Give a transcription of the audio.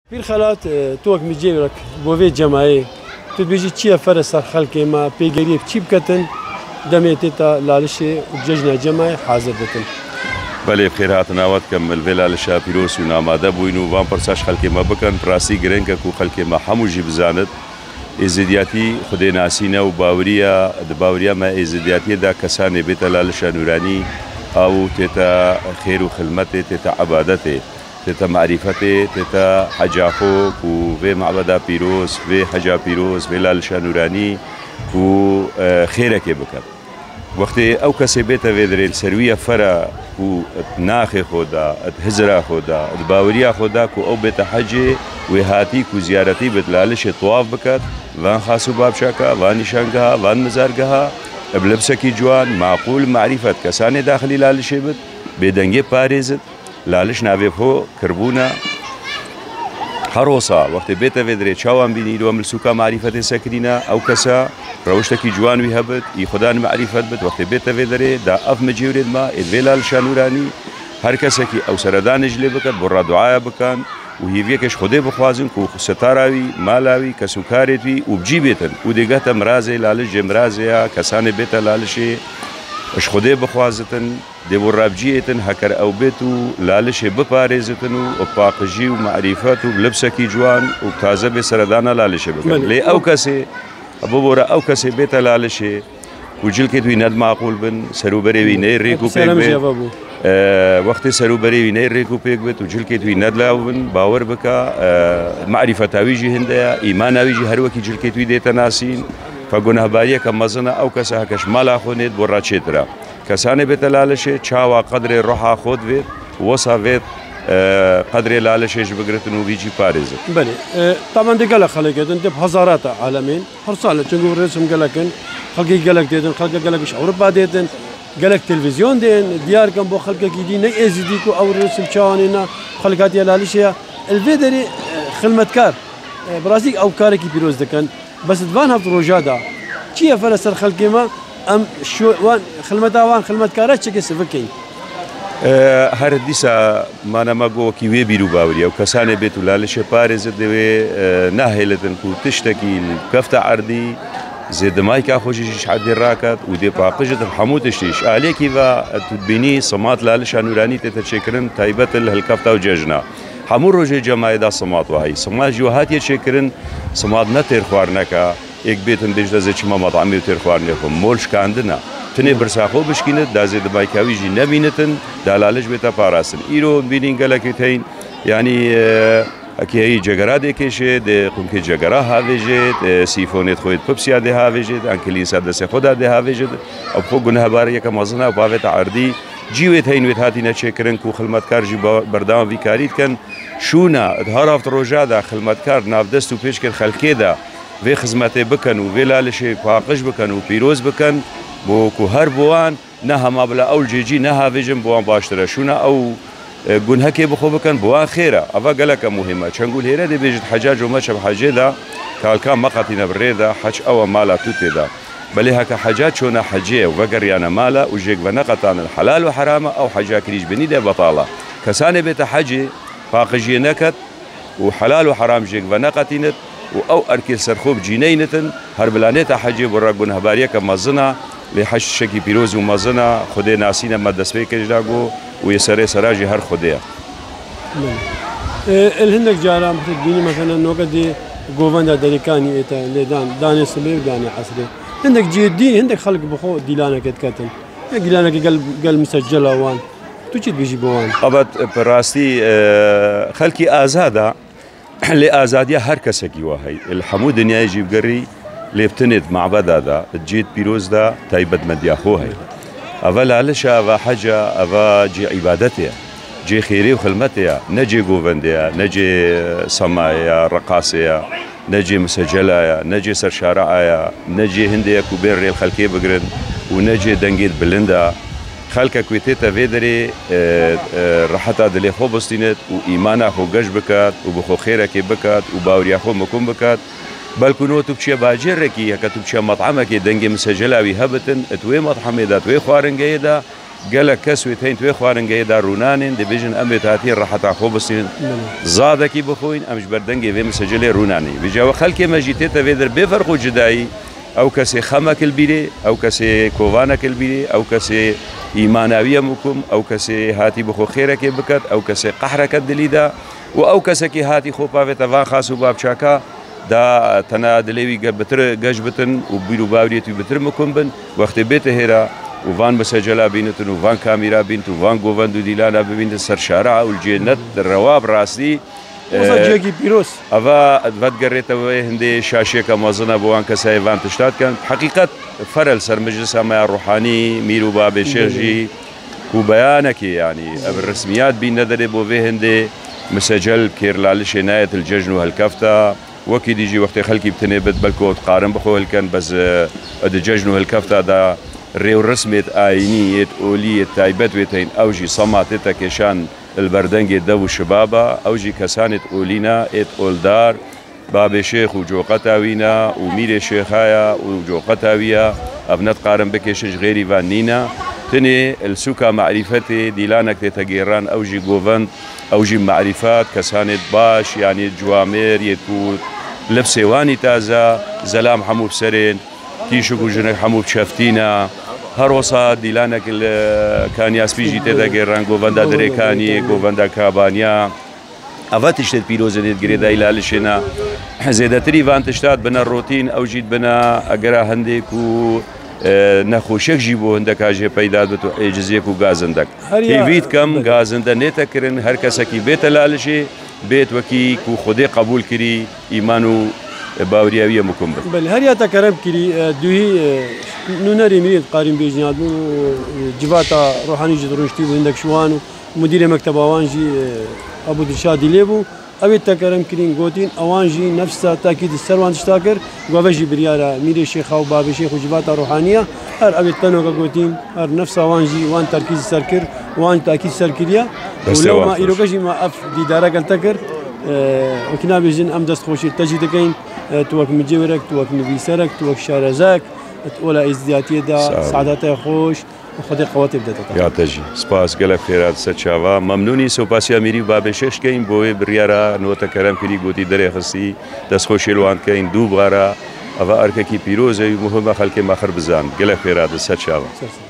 في الخالات توك مجيبك بوفي جماعي تبيجي تشي فرس خلق ما بيجري تشي بكتن دميتتا لالشي وججنا جماعي حاضر بتن. بله بخير هاتنا وقت كمل ولا لشا بيروس وناماده بوينو وان برساش خلق ما بكن براسي جرينك كو خلق ما حموجي بزاند ازدياتي خدي ناسينا وباوريا دباوريا ما ازدياتي دا كساني بيت لالشا نوراني او تتا خير وخدمته تتا عبادته تتا معرفته تتا حجاخو وفي معبدا بيروس في حجا بيروس في لالشا نوراني و خيرك بكر وقتی او کسی بیت ویدرین سرویه فرا و ناخ خدا هزرا خدا باوریا خدا کو او بیت حجی و هاتی کو زیارتی بیت لالش طواف بکد وان خاصو باب شاکا وان نشانگها وان مزارگها بلبسکی جوان معقول معرفت کسانی داخلی لالش بیت بدنگی پاریزت لالش ناوی فو کربونا حروسا وقت بيت فيدري تشاوان بيني ومن سوكا معرفة سكرينا أو كسا روشتكي جوان ويهبت يخدان معرفة بت وقت بيت فيدري دا أف مجيورد ما الفيلا الشانوراني هر كسكي أو سردان جلي بكت برا دعايا بكان وهي فيكش خدي بخوازن كو ستاراوي مالاوي كسوكارتوي وبجي بيتن وديغاتا مرازي لالش جمرازيا كسان بيت لالشي اش خدي بخوازتن دي ورابجيتن هكر او بيتو لالش بباريزتن وباقجي ومعرفات ولبسكي جوان وتازه بسردانا لالش بكن لي او كسي ابو بورا او كسي بيت لالش وجلكت ويند معقول بن سروبري ويني ريكو بيك وقت سروبري ويني ريكو بيك بت وجلكت ويند لاون باور بكا معرفه تاويجي هندا ايمان اويجي هر وكي جلكت وي ديتا ناسين فگناه باریه که مزنا او کسی هکش مالا خونید برا چیترا کسانی بیت لالشه چاوا قدر روحا خود وید وصا وید قدر لالشش بگرتن و ویجی پاريزه. بله طبعا دي قالك خلقتن دي بهزارات عالمين حرصالة تنقول رسم قالكن خلقي قالك ديتن خلقي قالك مش أوروبا ديتن قالك تلفزيون دين ديار كان بو خلقك جديد نيزيديكو أو رسم شانينا خلقات يلالشيا الفيدري خدمتكار برازيل أو كاركي بيروز دكان بس دفان هفت روجادا كيف فلس الخلق ما ام شو وان خدمتا وان خدمتكارات شكل سفكين هر دیسا مانا مگو کی وی بیرو باوری او کسانه بیتو لالش پارز دوی ناهلتن کو تشتکی کفت عردی زید مايكا خوشش حد راكت ودي باقجت حموتشيش عليكي و تبيني صمات لالش نوراني تتشكرن تايبت الكفتا وججنا حمور روجي جماعي دا صمات وهي صمات جوهات يتشكرن صمات نتر خوارنكا یک بیتن دیجده زیچ ما مطعمی و ترخوارنی کم مولش کاندنا تنه برساخو بشکینت دازید بایکاوی جی نبینتن دالالش بیتا پاراسن ایرو بینین گلکی تین یعنی اکی هی جگرا دیکشه ده قم که جگرا هاویجد سیفونت خوید پپسیا ده هاویجد انکلین سادس خدا ده هاویجد اب خو گناه باری که مزنا و باوت عردی جیوت هین ویت هاتی نچکرن کو خدمتکار جی بردام ویکاریت کن شونا هر هفت روزا دا خدمتکار نافدست و پیش کن خلکی دا في خدمته بكن وفي لالشي باقش بكن وبيروز بكن بوكو هربوان نها ما بلا اول جيجي نها فيجن بوان باشترا شونا او قن هكي بخو بكن بوان خيرا افا قالك مهمه تشنقول هيرا دي بيجد حجاج وما شب حاجه دا كان مقاتنا بريدا حج او مالا توتي دا بل هكا حاجات شونا حجيه وفقريانا مالا وجيك بنقطان الحلال وحرام او حاجه كريج بني دا بطاله كسانه بيت حجي باقجي نكت وحلال وحرام جيك بنقطينت او اركي سرخوب جينينتن هربلانيتا حجي برغون هباريه كمزنا لحش شكي بيروز ومزنا خدي ناسينا مدسبي كجلاغو ويسري سراجي هر خديا الهندك جارا بتديني مثلا نوقدي غوفندا دريكاني اتا لدان داني سبي وداني عصري عندك جدي عندك خلق بخو ديلانا كتكتن ديلانا قال مسجله وان توجد بيجي بوان ابد براستي خلقي ازاده لآزادية هر كسكي وهي الحمود دنيا يجيب قري ليبتند مع بدادا تجيت بيروز دا تايبد مدياخو هي أفا لالشا أفا حاجة أفا جي عبادتها جي خيري وخلمتها نجي قوفنديا نجي سمايا رقاصيا نجي مسجلايا نجي سرشارعايا نجي هنديا كوبين ريل خلقي بقرن ونجي دنجيت بلندا خلقك ويتيتا فيدري راحتا دلي خو بستينت وإيمانا خو قش بكات وبخو خيرك بكات وباوريا خو مكون بكات بل كنو تبشي باجركي هكا تبشي مطعمك دنجي مسجلا ويهبتن اتوي مطعمي دا توي خوارنجي دا قالك كسوة هين توي خوارن جيدا رونانين دبيجن أمي تاتين راح تاخو بسين زادكي بخوين أمش بردنجي في مسجلة روناني بيجا خلك ما جيتيتا فيدر بفرق جدائي أو كسي خمك البيري أو كسي كوفانك البيري أو كسي إيمانوية مكم أو كسي هاتي بخو خيرك بكت أو كسي قحرك الدليدا أو كسي هاتي خو بافي تفان خاصو باب شاكا دا تنا دلوي بتر جشبتن وبيرو باوريتو بتر مكم بن وقت بيت هيرا وفان مسجلة بينتن وفان كاميرا بينت وفان جوفان دو ديلانا ببينت السرشارع والجنة الرواب راسي جاكي بيروس أفا أدفت قريت هندي شاشة كمازنا بوان كساي فان تشتات كان حقيقة فرل سر مجلس ما الروحاني ميرو باب شيخجي وبيانك يعني الرسميات بين ندري بوفي هندي مسجل كيرلال شناية الججن وهالكفتا وكي ديجي وقت خلقي بتنبت بلكو تقارن بخو هالكن بس الججن وهالكفتا دا ريو رسمت آينية أولية تايبت ويتين أوجي صماتتا كشان البردنجي دو شبابا أوجي كسانت أولينا إت أولدار باب شيخ وجو قتاوينا وميري شيخايا وجو قتاويا أبنت قارن بكشش غيري فانينا تني السوكا معرفتي ديلانك تتغيران أوجي جوفنت أوجي معرفات كسانت باش يعني جوامير يتكوت لبسيواني تازا زلام حمو بسرين تيشوكو جنك حمو بشفتينا هروسا ديلانك كان ياسبيجي تتغيران جوفندا دريكاني جوفندا كابانيا أفاتش تبيروزة تجريدا إلى لشنا زيادة تريفان تشتات بنا الروتين أو جيت بنا أجرا هندك و نخوشك جيبو هندك هاجي بيداد بتو إجزيك وغازندك تيفيد كم غازندا نتكرن هر كسا كي بيت لالشي بيت وكي كو خدي قبول كري إيمانو باورياوية مكمل بل هريا تكرم كري دوهي نونري مريد قارين بيجناد جفاتا روحاني جدرونشتي وهندك شوانو مدير مكتب أوانجي أبو درشادي ليبو أبيت تكرم كرين قوتين أوانجي نفسها تأكيد السروان تشتاكر وبجي بريارة ميري شيخ أو باب شيخ وجباتا روحانية هر أبيت تنوكا قوتين هر نفسها أوانجي وان تركيز السركر وان تأكيد السركرية ولو ما إيروكاجي ما أف دي دارك التكر وكنا بيجن أم دست خوشي تجدكين توك مجيورك توك نبيسرك توك شارزاك تقول إزدياتي دا سعادتها خوش وخدي قواتي بدأت يا تجي سباس قلب خيرات ستشافا ممنوني سوباسيا ميري باب شيخ كاين بوي بريارا نوتا كلام كري قوتي دري خصي دس خوشي لوان كاين دو بغارا أفا أركاكي بيروزي مهمة خلقي ماخر بزان قلب خيرات ستشافا